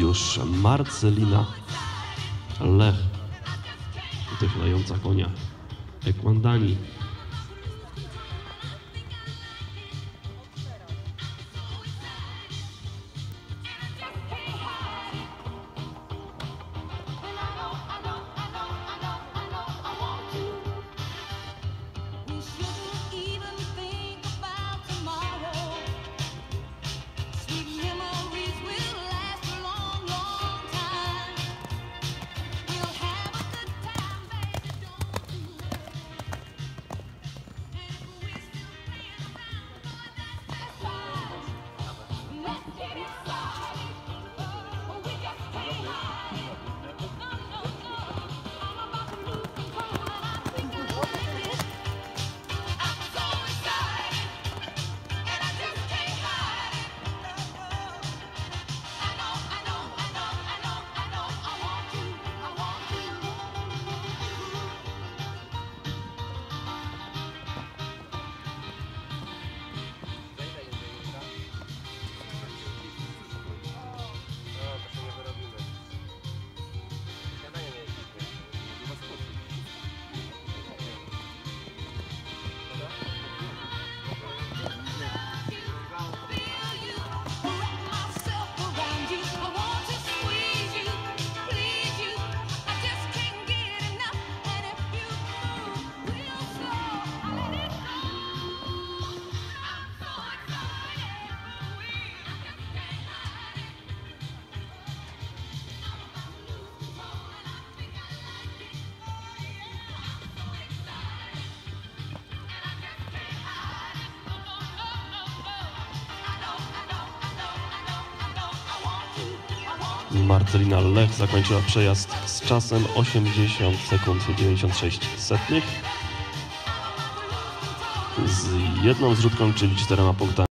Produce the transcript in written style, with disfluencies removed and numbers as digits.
już Marcelina Lech, wychylająca konia Ekwandani. Marcelina Lech zakończyła przejazd z czasem 80 sekund 96 setnych z jedną zrzutką, czyli 4 punktami.